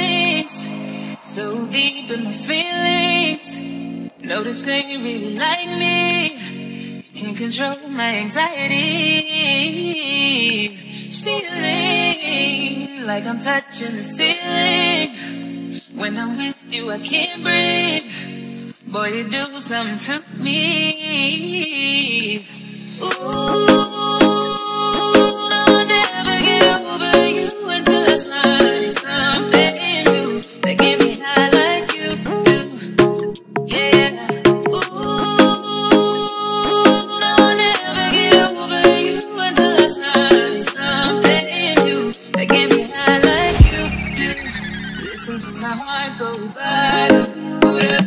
feelings, so deep in my feelings. Notice that you really like me. Can't control my anxiety. Feeling like I'm touching the ceiling. When I'm with you, I can't breathe. Boy, you do something to me. Ooh, I'll never get over you until I find something new that get me high like you do. Yeah. Ooh, I'll never get over you until I find something new that get me high like you do. Listen to my heart go bottom, boot up.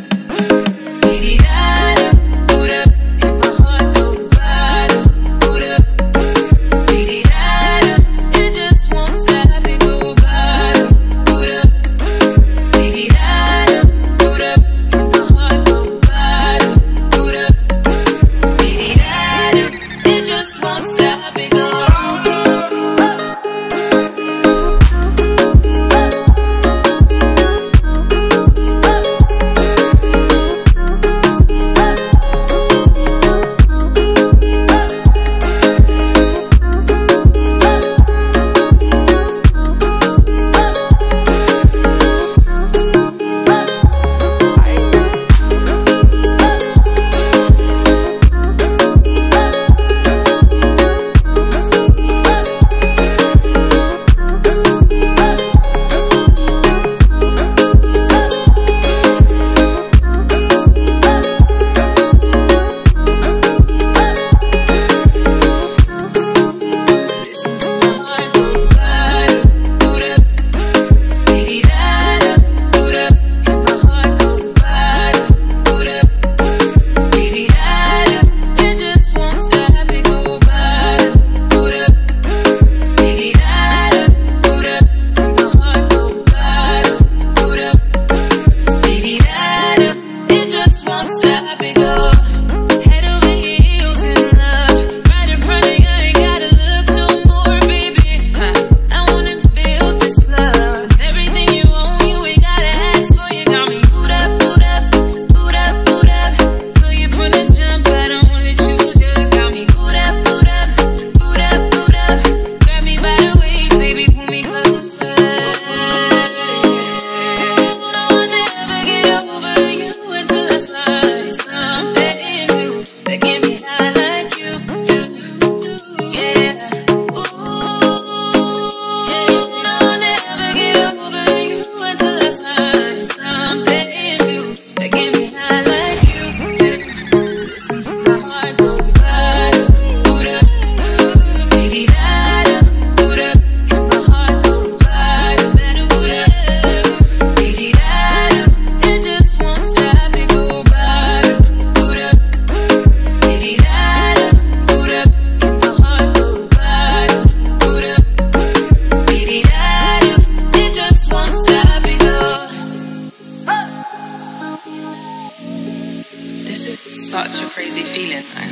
Such a crazy feeling, man.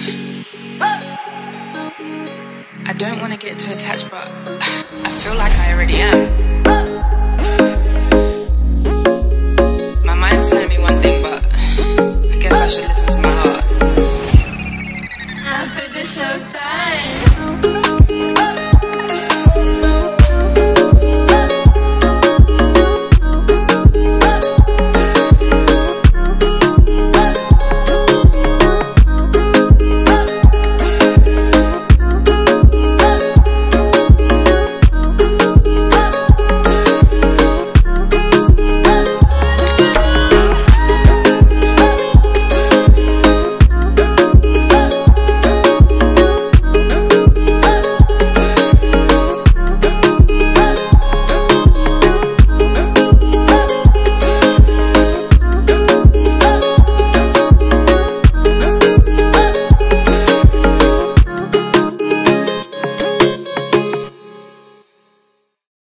I don't want to get too attached, but I feel like I already am.